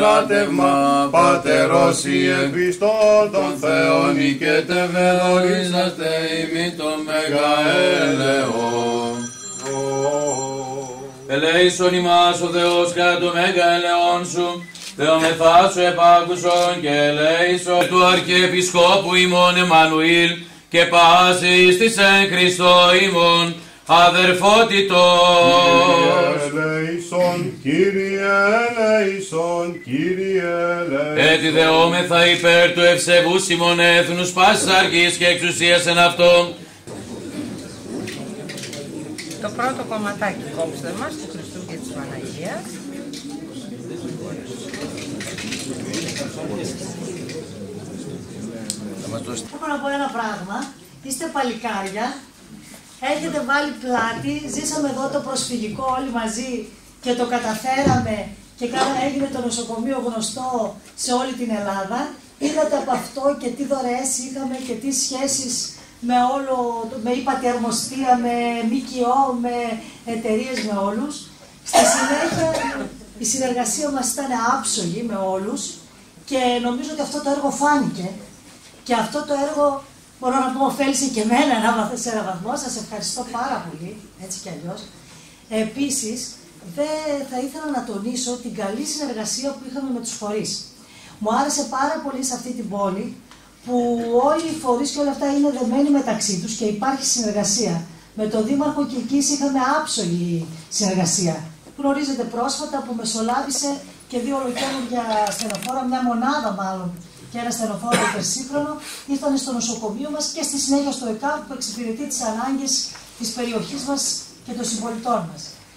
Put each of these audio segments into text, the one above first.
στράτευμα, πατερός Ιε Χριστόν των Θεών οικετευελογίζαστε ημί το μεγαέλεον. Ελέησον ημάς ο Θεός κατά το μεγαέλεον σου, Θεομεθά σου επάκουσον και ελέησον του Αρχιεπισκόπου ημών Εμμανουήλ και πάσης της εν Χριστώ ημών αδερφότητος. Κύριε ελέησον, Κύριε ελέησον. Έτσι δεόμεθα υπέρ του ευσεβούς ημών έθνους πάσης αρχής και εξουσίας εν αυτό. Το πρώτο κομματάκι κόψτε μας του Χριστού και της Παναγίας. Έχω να πω ένα πράγμα. Είστε παλικάρια, έχετε βάλει πλάτη, ζήσαμε εδώ το προσφυγικό όλοι μαζί και το καταφέραμε και έγινε το νοσοκομείο γνωστό σε όλη την Ελλάδα. Είδατε από αυτό και τι δωρεές είχαμε και τι σχέσεις με υπατιαρμοστία, με ΜΚΟ, με εταιρείες, με όλους. Στη συνέχεια η συνεργασία μας ήταν άψογη με όλους και νομίζω ότι αυτό το έργο φάνηκε. Και αυτό το έργο, μπορώ να πω, ωφέλησε και εμένα σε ένα βαθμό. Σας ευχαριστώ πάρα πολύ, έτσι κι αλλιώς. Επίσης, θα ήθελα να τονίσω την καλή συνεργασία που είχαμε με τους φορείς. Μου άρεσε πάρα πολύ σε αυτή την πόλη, που όλοι οι φορείς και όλα αυτά είναι δεμένοι μεταξύ τους και υπάρχει συνεργασία. Με τον Δήμαρχο Κιλκής είχαμε άψογη συνεργασία. Γνωρίζετε πρόσφατα που μεσολάβησε και 2 ολοκαίνουργια στενοφόρα, μια μονάδα μάλλον, και ένα στενοφόρο υπερσύγχρονο, ήρθαν στο νοσοκομείο μας και στη συνέχεια στο ΕΚΑΒ που εξυπηρετεί τις ανάγκες της περιοχής μας και των συμπολιτών μας.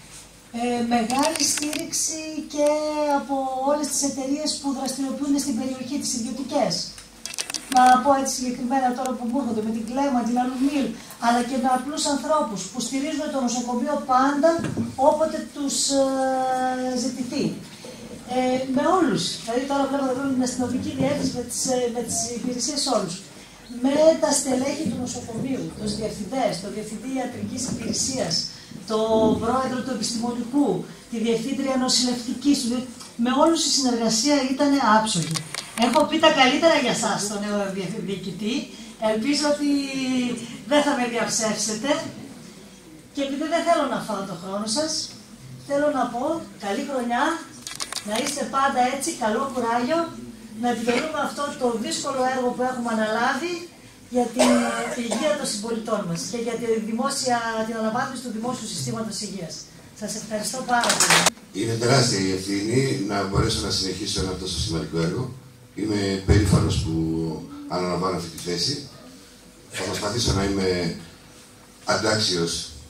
Μεγάλη στήριξη και από όλες τις εταιρείες που δραστηριοποιούνται στην περιοχή, τις ιδιωτικές. Να πω έτσι συγκεκριμένα τώρα που μου έρχονται, με την Κλέμα, την Αλουμίλ, αλλά και με απλούς ανθρώπους που στηρίζουν το νοσοκομείο πάντα όποτε τους ζητηθεί. Με όλους, δηλαδή τώρα βλέπω εδώ την αστυνομική διεύθυνση με τις υπηρεσίες όλους. Με τα στελέχη του νοσοκομείου, τους διευθυντές, τον διευθυντή ιατρικής υπηρεσίας, τον πρόεδρο του επιστημονικού, τη διευθύντρια νοσηλευτικής, με όλους η συνεργασία ήταν άψογη. Έχω πει τα καλύτερα για σας τον νέο διοικητή, ελπίζω ότι δεν θα με διαψεύσετε και επειδή δεν θέλω να φάω το χρόνο σας, θέλω να πω καλή χρονιά. Να είστε πάντα έτσι, καλό κουράγιο, να επιτελούμε αυτό το δύσκολο έργο που έχουμε αναλάβει για την υγεία των συμπολιτών μας και για την αναβάθμιση του δημόσιου συστήματος υγείας. Σας ευχαριστώ πάρα πολύ. Είναι τεράστια η ευθύνη να μπορέσω να συνεχίσω ένα τόσο σημαντικό έργο. Είμαι περήφανος που αναλαμβάνω αυτή τη θέση. Θα προσπαθήσω να είμαι αντάξιος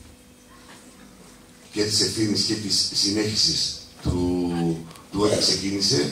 και της ευθύνης και της συνέχισης του ό,τι ξεκίνησε.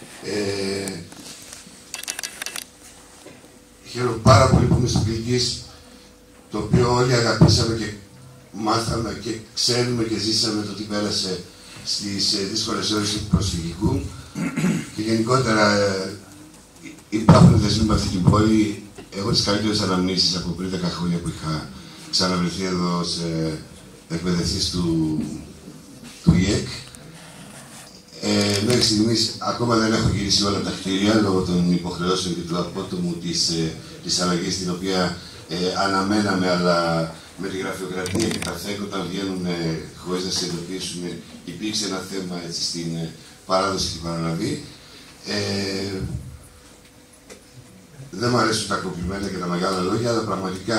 Χαίρομαι πάρα πολύ που είμαι στο Κιλκής, το οποίο όλοι αγαπήσαμε και μάθαμε και ξέρουμε και ζήσαμε το τι πέρασε στις δύσκολες ώρες του προσφυγικού και γενικότερα υπάρχουν δεσμοί με αυτή την πόλη. Έχω τις καλύτερες αναμνήσεις από πριν 10 χρόνια που είχα ξαναβρεθεί εδώ ως εκπαιδευτής του ΙΕΚ. Μέχρι στιγμής ακόμα δεν έχω γυρίσει όλα τα κτίρια λόγω των υποχρεώσεων και του απότομου της αλλαγής την οποία αναμέναμε, αλλά με τη γραφειοκρατία και τα θέκο όταν βγαίνουν χωρίς να συνειδητοποιήσουν υπήρξε ένα θέμα έτσι, στην παράδοση και την παραλαβή. Δεν μου αρέσουν τα κομπλιμέντα και τα μεγάλα λόγια, αλλά πραγματικά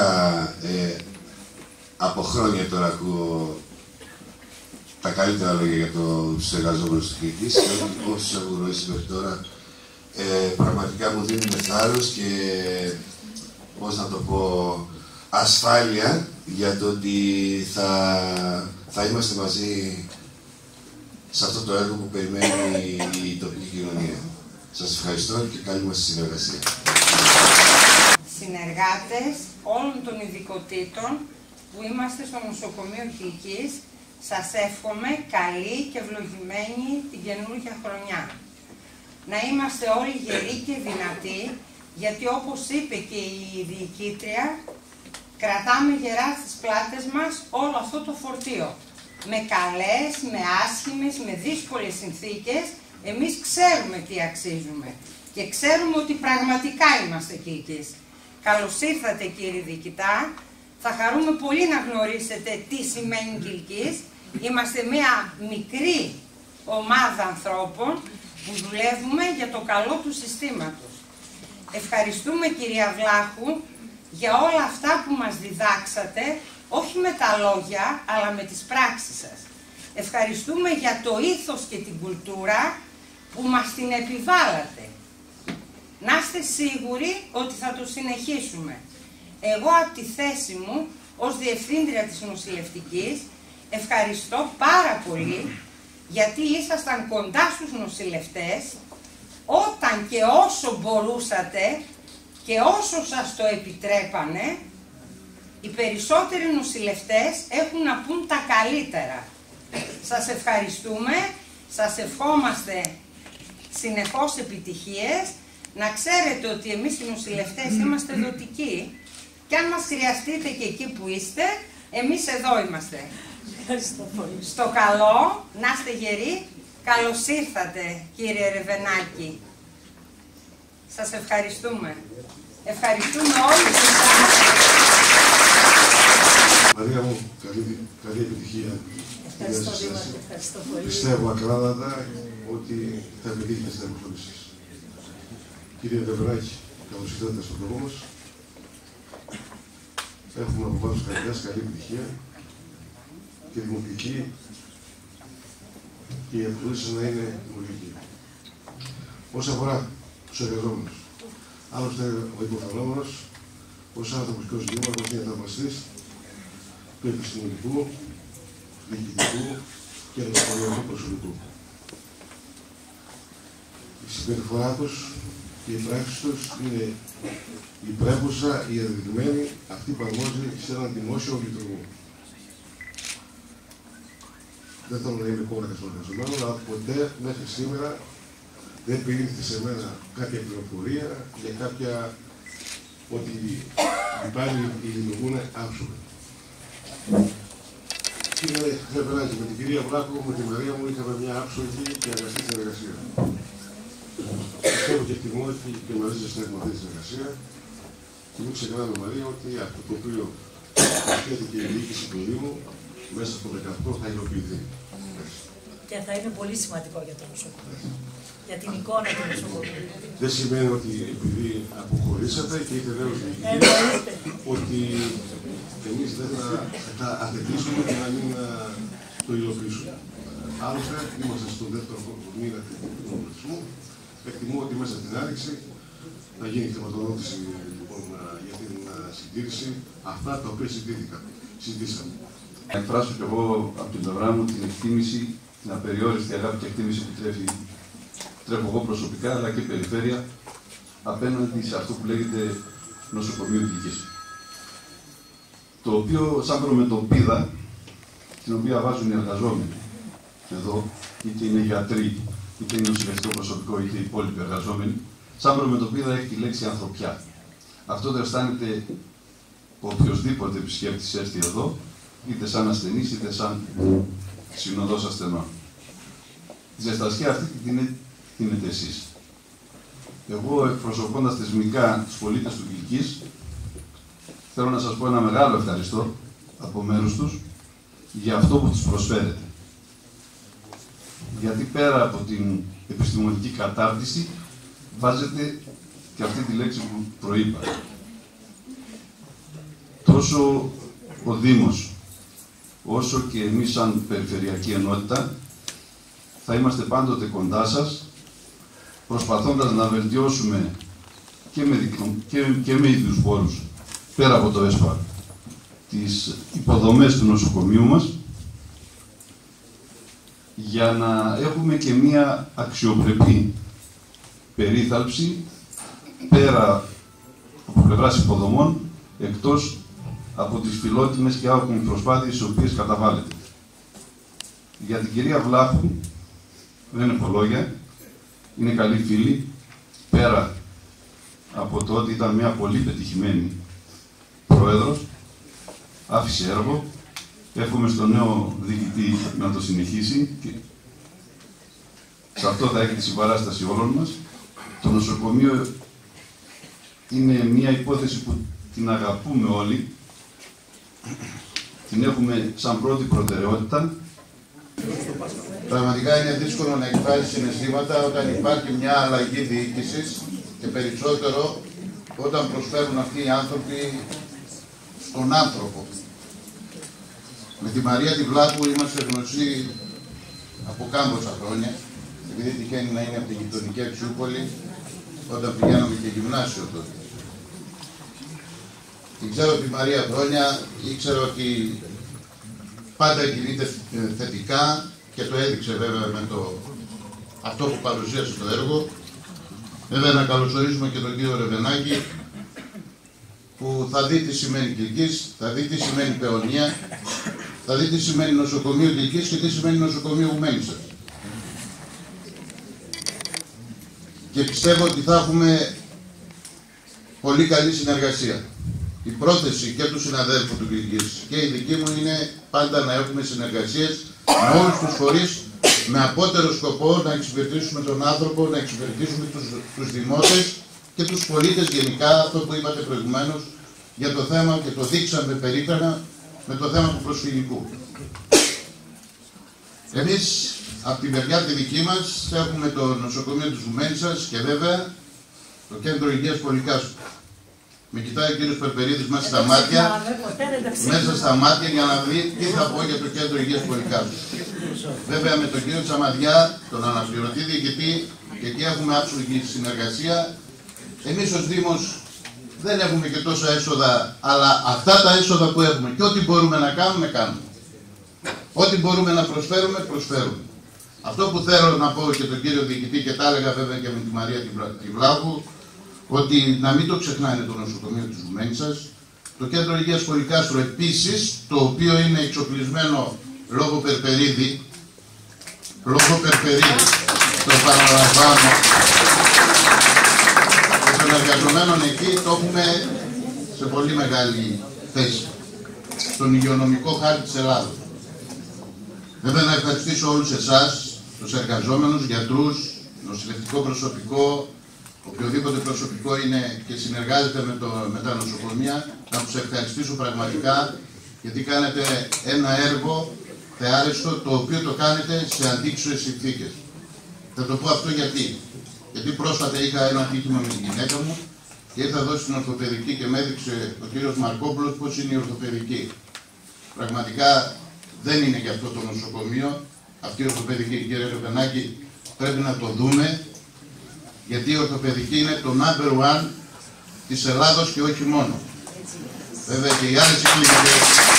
από χρόνια τώρα ακούω τα καλύτερα λόγια για τους εργαζόμενους του Κιλκής και όσους έχω γνωρίσει μέχρι τώρα πραγματικά μου δίνουν θάρρος και, πώς να το πω, ασφάλεια για το ότι θα είμαστε μαζί σε αυτό το έργο που περιμένει η τοπική κοινωνία. Σας ευχαριστώ και καλή μας συνεργασία. Συνεργάτες όλων των ειδικοτήτων που είμαστε στο νοσοκομείο Κιλκής, σας εύχομαι καλή και ευλογημένη την καινούργια χρονιά. Να είμαστε όλοι γεροί και δυνατοί, γιατί όπως είπε και η διοικήτρια, κρατάμε γερά στις πλάτες μας όλο αυτό το φορτίο. Με καλές, με άσχημες, με δύσκολες συνθήκες, Εμείς ξέρουμε τι αξίζουμε και ξέρουμε ότι πραγματικά είμαστε κοίκης. Καλώς ήρθατε κύριε Διοικητά. Θα χαρούμε πολύ να γνωρίσετε τι σημαίνει Κιλκής. Είμαστε μια μικρή ομάδα ανθρώπων που δουλεύουμε για το καλό του συστήματος. Ευχαριστούμε κυρία Βλάχου για όλα αυτά που μας διδάξατε, όχι με τα λόγια, αλλά με τις πράξεις σας. Ευχαριστούμε για το ήθος και την κουλτούρα που μας την επιβάλλατε. Να είστε σίγουροι ότι θα το συνεχίσουμε. Εγώ από τη θέση μου ως Διευθύντρια της Νοσηλευτικής ευχαριστώ πάρα πολύ γιατί ήσασταν κοντά στους νοσηλευτές όταν και όσο μπορούσατε και όσο σας το επιτρέπανε. Οι περισσότεροι νοσηλευτές έχουν να πούν τα καλύτερα. Σας ευχαριστούμε, σας ευχόμαστε συνεχώς επιτυχίες. Να ξέρετε ότι εμείς οι νοσηλευτές είμαστε δοτικοί και αν μας χρειαστείτε και εκεί που είστε, εμείς εδώ είμαστε. Ευχαριστώ πολύ. Στο καλό, να είστε γεροί. Καλώς ήρθατε κύριε Ρεβενάκη. Σας ευχαριστούμε. Ευχαριστούμε όλους εσάς. Μαρία μου, καλή επιτυχία. Ευχαριστώ Δήμαρχε, ευχαριστώ πολύ. Πιστεύω ακράδαντα ότι θα επιτύχετε στην αποφόνηση σας. Κύριε Ρεβενάκη, καλώς ήρθατε στον δρόμο μας. Έχουμε από πάνω στους καρδιάς καλή επιτυχία και δημοτική και η αποφόνηση να είναι δημοτική. Όσον αφορά τους εργαζόμενους, άλλωστε ο υποφαινόμενος ως ανθρωπιστικός δήμαρχος είναι θαυμαστής του επιστημονικού, διοικητικού και εργασιακού προσωπικού. Η συμπεριφορά τους και οι πράξεις τους είναι η πρέπουσα, η ενδεδειγμένη, αυτή που αρμόζει σε έναν δημόσιο λειτουργό. Δεν θέλω να είμαι κόμματα στον εργαζομένο, αλλά ποτέ μέχρι σήμερα δεν περιήλθε σε μένα κάποια πληροφορία για κάποια ότι οι υπάλληλοι λειτουργούν άψογα. Κύριε Ρεβενάκη, με την κυρία Βλάχου, με τη Μαρία μου είχαμε μια άψογη και αγαστή συνεργασία. Πιστεύω και εκτιμώ και μαζί σας θα έχουμε αυτή τη συνεργασία. Και μην ξεχνάμε, Μαρία, ότι αυτό το οποίο προσθέτει και η διοίκηση του Δήμου μέσα στο 18 θα υλοποιηθεί. Και θα είναι πολύ σημαντικό για το νοσοκομείο. Για την εικόνα του νοσοκομείου. Δεν σημαίνει ότι επειδή αποχωρήσατε και είτε νέος διοικητής, ότι εμείς δεν θα αθετήσουμε και να μην το υλοποιήσουμε. Άλλωστε, είμαστε στον δεύτερο μήνα του νομπλησμού. Εκτιμώ ότι μέσα στην Άνοιξη θα γίνει χρηματοδότηση λοιπόν, για την συντήρηση αυτά τα οποία συζητήσαμε. Να εκφράσω κι εγώ από την πλευρά μου την εκτίμηση, την απεριόριστη αγάπη και εκτίμηση που τρέφω εγώ προσωπικά αλλά και περιφέρεια απέναντι σε αυτό που λέγεται νοσοκομείο Κιλκής. Το οποίο, σαν προμετωπίδα, την οποία βάζουν οι εργαζόμενοι εδώ, είτε είναι γιατροί, είτε είναι νοσηλευτικό προσωπικό, είτε οι υπόλοιποι εργαζόμενοι, σαν προμετωπίδα έχει τη λέξη ανθρωπιά. Αυτό το αισθάνεται οποιοδήποτε επισκέπτης έρθει εδώ, είτε σαν ασθενής, είτε σαν συνοδός ασθενών. Τη ζεστασιά αυτή την δίνετε εσείς. Εγώ, εκπροσωπώντας θεσμικά τους πολίτες του Κιλκής, θέλω να σας πω ένα μεγάλο ευχαριστώ από μέρους τους για αυτό που τους προσφέρετε. Γιατί πέρα από την επιστημονική κατάρτιση βάζετε και αυτή τη λέξη που προείπα. Τόσο ο Δήμος, όσο και εμείς σαν Περιφερειακή Ενότητα, θα είμαστε πάντοτε κοντά σας, προσπαθώντας να βελτιώσουμε και με ίδιους πόρους, πέρα από το ΕΣΠΑ, τις υποδομές του νοσοκομείου μας, για να έχουμε και μία αξιοπρεπή περίθαλψη, πέρα από πλευράς υποδομών, εκτός από τις φιλότιμες και άοκνες προσπάθειες τις οποίες καταβάλλεται. Για την κυρία Βλάχου, δεν είναι πολλόγια, είναι καλή φίλη, πέρα από το ότι ήταν μια πολύ πετυχημένη πρόεδρος, άφησε έργο, εύχομαι στο νέο διοικητή να το συνεχίσει σε αυτό θα έχει τη συμπαράσταση όλων μας. Το νοσοκομείο είναι μια υπόθεση που την αγαπούμε όλοι. Την έχουμε σαν πρώτη προτεραιότητα. Πραγματικά είναι δύσκολο να εκφράσει συναισθήματα όταν υπάρχει μια αλλαγή διοίκησης και περισσότερο όταν προσφέρουν αυτοί οι άνθρωποι στον άνθρωπο. Με τη Μαρία τη Βλάχου είμαστε γνωστοί από κάμποσα χρόνια, επειδή τυχαίνει να είναι από τη γειτονική Αξιούπολη, όταν πηγαίναμε και γυμνάσιο τότε. Την ξέρω τη Μαρία χρόνια, ήξερα ότι πάντα κινείται θετικά και το έδειξε βέβαια με αυτό που παρουσίασε το έργο. Βέβαια να καλωσορίσουμε και τον κύριο Ρεβενάκη, που θα δει τι σημαίνει Κιλκής, θα δει τι σημαίνει Παιωνία, θα δει τι σημαίνει νοσοκομείο Κιλκής και τι σημαίνει νοσοκομείο Ουμέλισσας. Και πιστεύω ότι θα έχουμε πολύ καλή συνεργασία. Η πρόθεση και του συναδέλφου του Κιλκής και η δική μου είναι πάντα να έχουμε συνεργασίες με όλους τους φορείς, με απότερο σκοπό να εξυπηρετήσουμε τον άνθρωπο, να εξυπηρετήσουμε τους δημότες και τους πολίτες γενικά, αυτό που είπατε προηγουμένως για το θέμα και το δείξαμε περίτρανα με το θέμα του προσφυγικού. Εμείς από την μεριά τη δική μας έχουμε το νοσοκομείο της Ουμέλισσας και βέβαια το κέντρο υγείας Πολυκάσου. Με κοιτάει ο κύριος Περπερίδης μέσα στα μάτια για να δει τι θα πω για το κέντρο υγείας Πολυκάσου. Βέβαια με τον κύριο Τσαμαδιά, τον αναπληρωτή διοικητή, και εκεί έχουμε άψογη συνεργασία. Εμείς ως Δήμος δεν έχουμε και τόσα έσοδα, αλλά αυτά τα έσοδα που έχουμε και ό,τι μπορούμε να κάνουμε, κάνουμε. Ό,τι μπορούμε να προσφέρουμε, προσφέρουμε. Αυτό που θέλω να πω και τον κύριο διοικητή, και τα έλεγα βέβαια και με τη Μαρία τη Βλάχου, ότι να μην το ξεχνάνε το νοσοκομείο της Ουμέλισσας, το κέντρο υγείας Πολυκάστρου επίσης, το οποίο είναι εξοπλισμένο λόγω Περπερίδη, το παραλαμβάνω, και των εργαζομένων εκεί το έχουμε σε πολύ μεγάλη θέση, στον υγειονομικό χάρτη της Ελλάδος. Βέβαια να ευχαριστήσω όλους εσάς, τους εργαζόμενους, γιατρούς, νοσηλευτικό προσωπικό, οποιοδήποτε προσωπικό είναι και συνεργάζεται με τα νοσοκομεία, να τους ευχαριστήσω πραγματικά, γιατί κάνετε ένα έργο θεάρεστο, το οποίο το κάνετε σε αντίξωες συνθήκες. Θα το πω αυτό γιατί πρόσφατα είχα ένα ατύχημα με την γυναίκα μου και ήρθα εδώ στην ορθοπαιδική και με έδειξε ο κύριος Μαρκόπουλος πώς είναι η ορθοπαιδική. Πραγματικά δεν είναι για αυτό το νοσοκομείο, αυτή η ορθοπαιδική, κύριε Ρεβενάκη, πρέπει να το δούμε, γιατί η ορθοπαιδική είναι το number one της Ελλάδος και όχι μόνο. Βέβαια και οι άλλες κλινικές.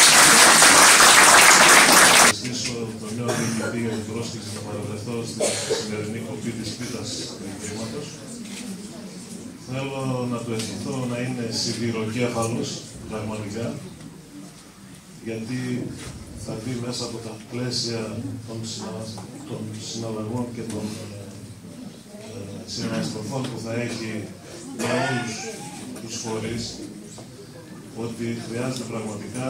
Ευχαριστήσω τον νέο διοικητή για την πρόσκληση να παραβρεθώ στην σημερινή κοπή της πίτας του Ιδρύματος. Θέλω να του ευχηθώ να είναι σιδηροκέφαλος, πραγματικά, γιατί θα δει μέσα από τα πλαίσια των συναλλαγών και των συναναστροφών που θα έχει με όλους τους φορείς, ότι χρειάζεται πραγματικά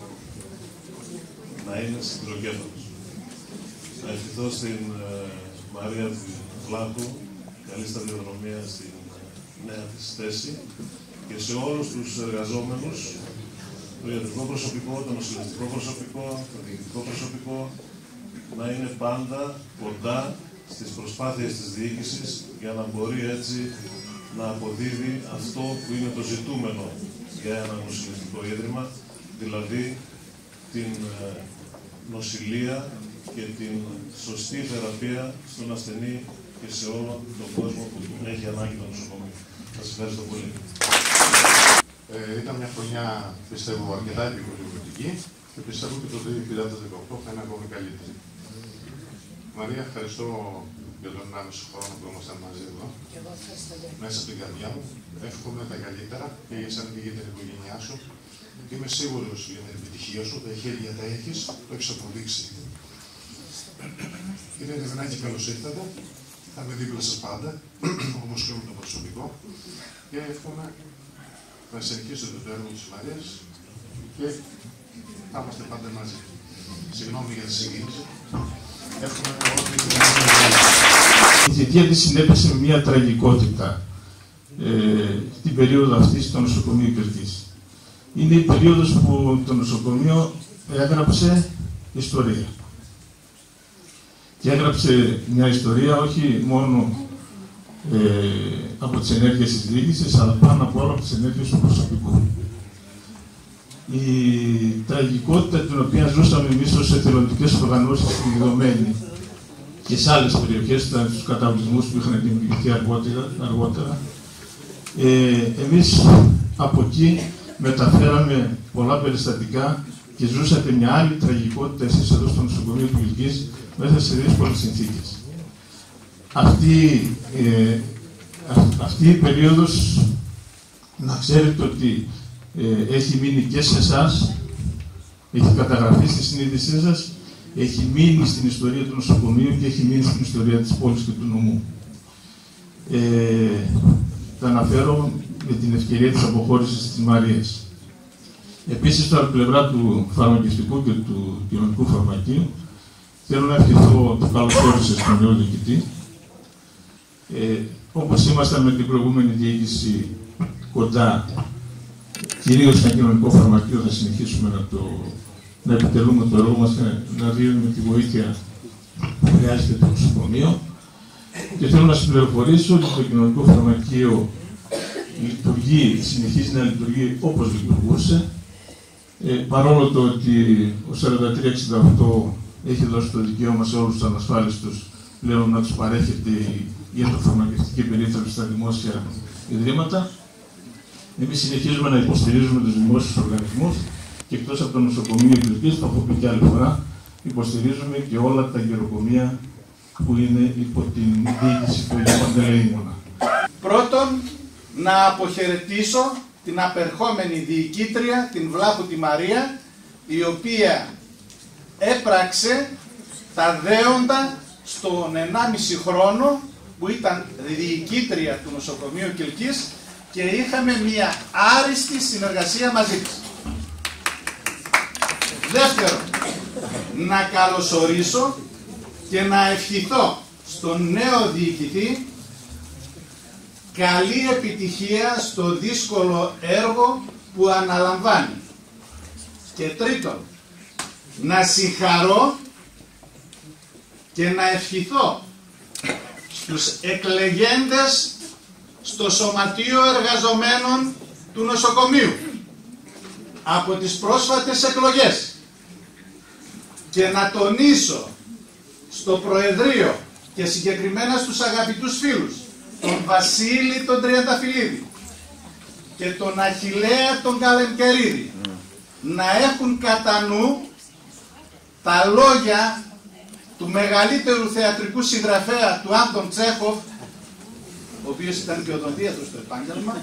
να είναι σιδηροκέφαλος. Να ευχηθώ στην Μαρία Βλάχου καλή σταδιοδρομία στην νέα της θέση και σε όλους τους εργαζόμενους, το ιατρικό προσωπικό, το νοσηλευτικό προσωπικό, το διοικητικό προσωπικό, να είναι πάντα κοντά στις προσπάθειες της διοίκησης για να μπορεί έτσι να αποδίδει αυτό που είναι το ζητούμενο για ένα νοσηλευτικό ίδρυμα, δηλαδή την νοσηλεία και την σωστή θεραπεία στον ασθενή και σε όλο τον κόσμο που έχει ανάγκη το νοσοκομείο. Σας ευχαριστώ πολύ. Ήταν μια χρονιά, πιστεύω, αρκετά επικοδομητική και πιστεύω ότι το 2018 θα είναι ακόμη καλύτερη. Μαρία, ευχαριστώ για τον 1,5 χρόνο που ήμασταν μαζί εδώ. Μέσα από την καρδιά μου. Εύχομαι τα καλύτερα και για εσένα και για την οικογένειά σου. Είμαι σίγουρος για την επιτυχία σου. Τα χέρια τα έχεις, το έχεις αποδείξει. Κύριε Ρεβενάκη, καλώς ήρθατε. Θα είμαι δίπλα σας πάντα, όπως και με το προσωπικό. Και εύχομαι να συνεχίσετε το έργο της Μαρίας και θα είμαστε πάντα μαζί. Συγγνώμη για τη συγκίνηση. Εύχομαι να Η θητεία της συνέπεσε με μια τραγικότητα την περίοδο αυτή στο νοσοκομείο Κερκής. Είναι η περίοδος που το νοσοκομείο έγραψε ιστορία. Και έγραψε μια ιστορία όχι μόνο από τις ενέργειες της διοίκησης, αλλά πάνω από όλα από τις ενέργειες του προσωπικού. Η τραγικότητα την οποία ζούσαμε εμείς ως εθελοντικές οργανώσεις στην Ιδωμένη και σε άλλες περιοχές, στους καταβλισμούς που είχαν δημιουργηθεί αργότερα, εμείς από εκεί μεταφέραμε πολλά περιστατικά και ζούσατε μια άλλη τραγικότητα εσείς εδώ στο νοσοκομείο του Κιλκής μέσα σε δύσκολες συνθήκες. Αυτή η περίοδος, να ξέρετε ότι έχει μείνει και σε εσάς, έχει καταγραφεί στη συνείδησή σας, έχει μείνει στην ιστορία του νοσοκομείου και έχει μείνει στην ιστορία της πόλης και του νομού. Τα αναφέρω με την ευκαιρία της αποχώρησης της Μαρίας. Επίσης, από την πλευρά του φαρμακευτικού και του κοινωνικού φαρμακείου, θέλω να ευχηθώ το καλώς όρισες στον νέο διοικητή. Όπως ήμασταν με την προηγούμενη διοίκηση κοντά, κυρίως στο κοινωνικό φαρμακείο, θα συνεχίσουμε να επιτελούμε το έργο μας και να δίνουμε τη βοήθεια που χρειάζεται το νοσοκομείο. Και θέλω να σας πληροφορήσω ότι το κοινωνικό φαρμακείο συνεχίζει να λειτουργεί όπως λειτουργούσε, παρόλο το ότι ο 4368 έχει δώσει το δικαίωμα σε όλους τους ανασφάλιστους πλέον να τους παρέχεται η ιατροφαρμακευτική περίθαλψη στα δημόσια ιδρύματα. Εμείς συνεχίζουμε να υποστηρίζουμε τους δημόσιους οργανισμούς και εκτός από το νοσοκομείο Κιλκής, το έχω πει και άλλη φορά, υποστηρίζουμε και όλα τα γεροκομεία που είναι υπό την διοίκηση του Αγίου Παντελεήμωνα. Πρώτον, να αποχαιρετήσω την απερχόμενη διοικήτρια, την Βλάχου τη Μαρία, η οποία έπραξε τα δέοντα στον 1,5 χρόνο που ήταν διοικήτρια του νοσοκομείου Κιλκής και είχαμε μια άριστη συνεργασία μαζί της. Δεύτερον, να καλωσορίσω και να ευχηθώ στον νέο διοικητή καλή επιτυχία στο δύσκολο έργο που αναλαμβάνει. Και τρίτον, να συγχαρώ και να ευχηθώ στους εκλεγέντες στο Σωματείο Εργαζομένων του Νοσοκομείου από τις πρόσφατες εκλογές και να τονίσω στο Προεδρείο και συγκεκριμένα στους αγαπητούς φίλους τον Βασίλη τον Τριανταφυλλίδη και τον Αχιλλέα τον Καλεμκερίδη να έχουν κατά νου τα λόγια του μεγαλύτερου θεατρικού συγγραφέα του Άντων Τσέχοφ, ο οποίος ήταν και οδοντίατρος στο επάγγελμα,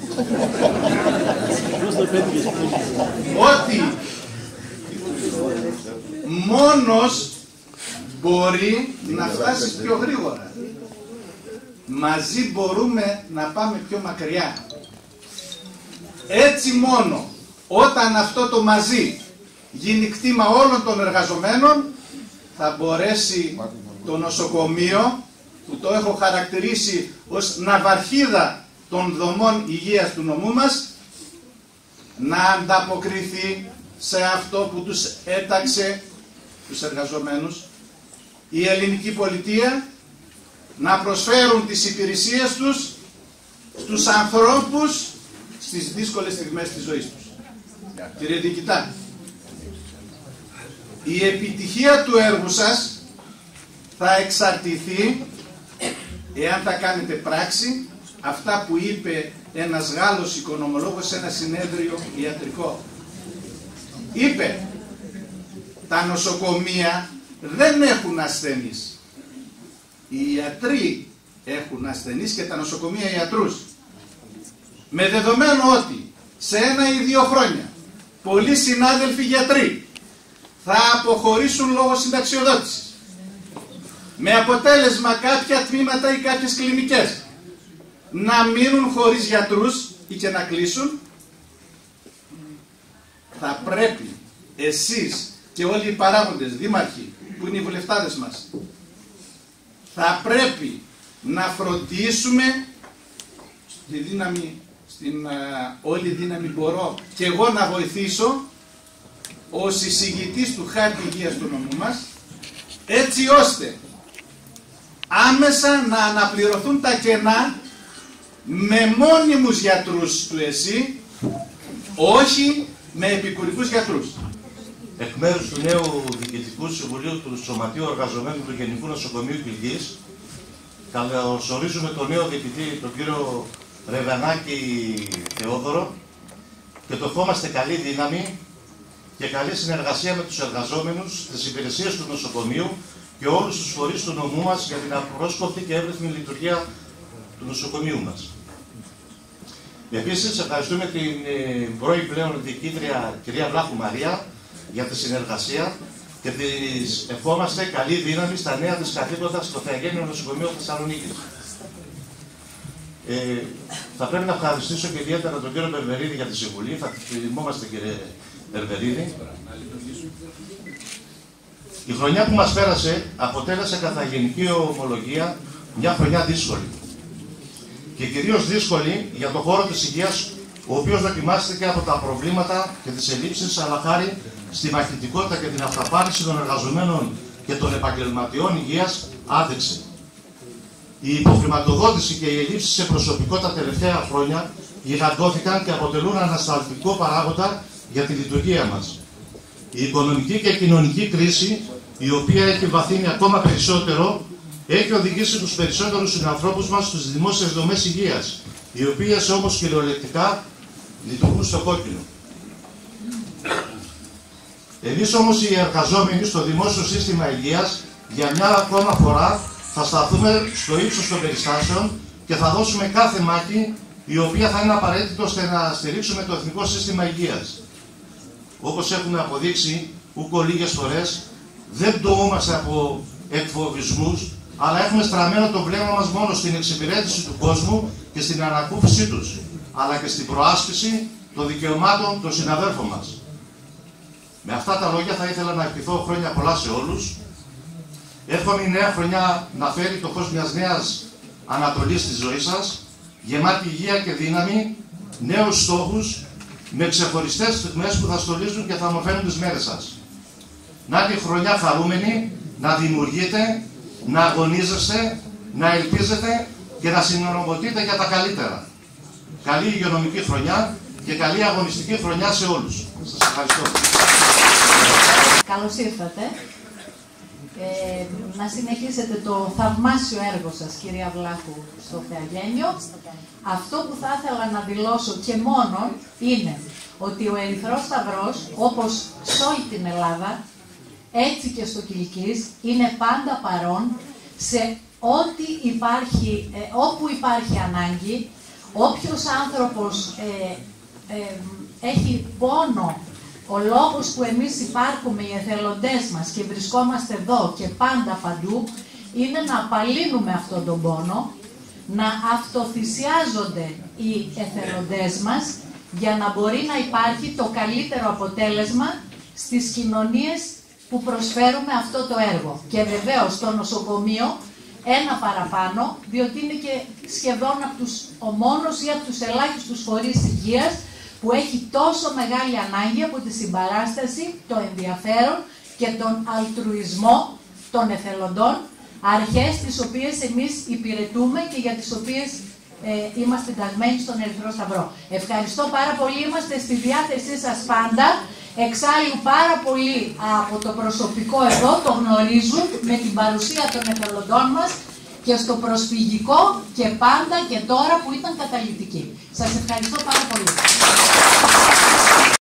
ότι μόνος μπορεί να φτάσει πιο γρήγορα. Μαζί μπορούμε να πάμε πιο μακριά. Έτσι μόνο, όταν αυτό το μαζί γίνει κτήμα όλων των εργαζομένων, θα μπορέσει το νοσοκομείο, που το έχω χαρακτηρίσει ως ναυαρχίδα των δομών υγείας του νομού μας, να ανταποκριθεί σε αυτό που τους έταξε τους εργαζομένους, η ελληνική πολιτεία, να προσφέρουν τις υπηρεσίες τους στους ανθρώπους στις δύσκολες στιγμές της ζωής τους. Κύριε Διοικητά, η επιτυχία του έργου σας θα εξαρτηθεί εάν θα κάνετε πράξη αυτά που είπε ένας Γάλλος οικονομολόγος σε ένα συνέδριο ιατρικό. Είπε, τα νοσοκομεία δεν έχουν ασθενείς. Οι ιατροί έχουν ασθενείς και τα νοσοκομεία ιατρούς. Με δεδομένο ότι σε 1 ή 2 χρόνια πολλοί συνάδελφοι γιατροί θα αποχωρήσουν λόγω συνταξιοδότησης, με αποτέλεσμα κάποια τμήματα ή κάποιες κλινικές να μείνουν χωρίς γιατρούς ή και να κλείσουν, θα πρέπει εσείς και όλοι οι παράγοντες, δήμαρχοι που είναι οι βουλευτάδες μας, θα πρέπει να φροντίσουμε στην όλη δύναμη μπορώ και εγώ να βοηθήσω ως εισηγητής του χάρτη υγείας του νομού μας, έτσι ώστε άμεσα να αναπληρωθούν τα κενά με μόνιμους γιατρούς του ΕΣΥ, όχι με επικουρικούς γιατρούς. Εκ μέρους του νέου Διοικητικού Συμβουλίου του Σωματείου Εργαζομένων του Γενικού Νοσοκομείου Κιλκής, καλωσορίζουμε τον νέο διοικητή, τον κύριο Ρεβανάκη Θεόδωρο, και το ευχόμαστε καλή δύναμη και καλή συνεργασία με τους εργαζόμενους, τις υπηρεσίες του νοσοκομείου και όλους τους φορείς του νομού μας για την απρόσκοπτη και εύρυθμη λειτουργία του νοσοκομείου μας. Επίσης, ευχαριστούμε την πρώην πλέον διοικήτρια κυρία Βλάχου Μαρία για τη συνεργασία και της ευχόμαστε καλή δύναμη στα νέα της καθήκοντα στο Θεαγένειο Νοσοκομείο Θεσσαλονίκης. Θα πρέπει να ευχαριστήσω και ιδιαίτερα τον κύριο Περβερίδη για τη συμβουλή. Θα θυμόμαστε, κύριε Περβερίδη. Η χρονιά που μας πέρασε αποτέλεσε κατά γενική ομολογία μια χρονιά δύσκολη. Και κυρίως δύσκολη για τον χώρο της υγείας, ο οποίος δοκιμάστηκε από τα προβλήματα και τις ελλείψεις, αλλά χάρη στη μαχητικότητα και την αυταπάρνηση των εργαζομένων και των επαγγελματιών υγείας άδειξε. Η υποχρηματοδότηση και οι ελλείψεις σε προσωπικό τα τελευταία χρόνια γιγαντώθηκαν και αποτελούν ανασταλτικό παράγοντα για τη λειτουργία μας. Η οικονομική και κοινωνική κρίση, η οποία έχει βαθύνει ακόμα περισσότερο, έχει οδηγήσει τους περισσότερους συνανθρώπους μας στις δημόσιες δομές υγείας, οι οποίες όμως κυριολεκτικά λειτουργούν στο κόκκινο. Εμείς όμως οι εργαζόμενοι στο δημόσιο σύστημα υγείας για μια ακόμα φορά θα σταθούμε στο ύψος των περιστάσεων και θα δώσουμε κάθε μάχη η οποία θα είναι απαραίτητο ώστε να στηρίξουμε το εθνικό σύστημα υγείας. Όπως έχουμε αποδείξει ούκο λίγες φορές, δεν πτωούμαστε από εκφοβισμούς, αλλά έχουμε στραμμένο το βλέμμα μας μόνο στην εξυπηρέτηση του κόσμου και στην ανακούφιση τους, αλλά και στην προάσπιση των δικαιωμάτων των συναδέλφων μας. Με αυτά τα λόγια θα ήθελα να ευχηθώ χρόνια πολλά σε όλους. Εύχομαι η νέα χρονιά να φέρει το φως μιας νέας ανατολής στη ζωή σας, γεμάτη υγεία και δύναμη, νέους στόχους, με ξεχωριστές στιγμές που θα στολίζουν και θα ομορφαίνουν τις μέρες σας. Να είναι χρονιά χαρούμενη, να δημιουργείτε, να αγωνίζεστε, να ελπίζετε και να συνομωτείτε για τα καλύτερα. Καλή υγειονομική χρονιά και καλή αγωνιστική χρονιά σε όλους. Σας ευχαριστώ. Καλώς ήρθατε. Να συνεχίσετε το θαυμάσιο έργο σας, κυρία Βλάχου, στο Θεαγένιο. Αυτό που θα ήθελα να δηλώσω και μόνον είναι ότι ο Ερυθρός Σταυρός, όπως σε όλη την Ελλάδα, έτσι και στο Κιλκής, είναι πάντα παρόν σε ό,τι υπάρχει, όπου υπάρχει ανάγκη. Όποιος άνθρωπος έχει πόνο, ο λόγος που εμείς υπάρχουμε, οι εθελοντές μας και βρισκόμαστε εδώ και πάντα παντού, είναι να απαλύνουμε αυτόν τον πόνο, να αυτοθυσιάζονται οι εθελοντές μας για να μπορεί να υπάρχει το καλύτερο αποτέλεσμα στις κοινωνίες που προσφέρουμε αυτό το έργο. Και βεβαίως στο νοσοκομείο ένα παραπάνω, διότι είναι και σχεδόν ο μόνος ή από τους ελάχιστους φορείς υγείας που έχει τόσο μεγάλη ανάγκη από τη συμπαράσταση, το ενδιαφέρον και τον αλτρουισμό των εθελοντών, αρχές τις οποίες εμείς υπηρετούμε και για τις οποίες είμαστε ταγμένοι στον Ερυθρό Σταυρό. Ευχαριστώ πάρα πολύ, είμαστε στη διάθεσή σας πάντα. Εξάλλου πάρα πολύ από το προσωπικό εδώ το γνωρίζουν με την παρουσία των εθελοντών μας και στο προσφυγικό και πάντα και τώρα που ήταν καταλυτική. Σας ευχαριστώ πάρα πολύ.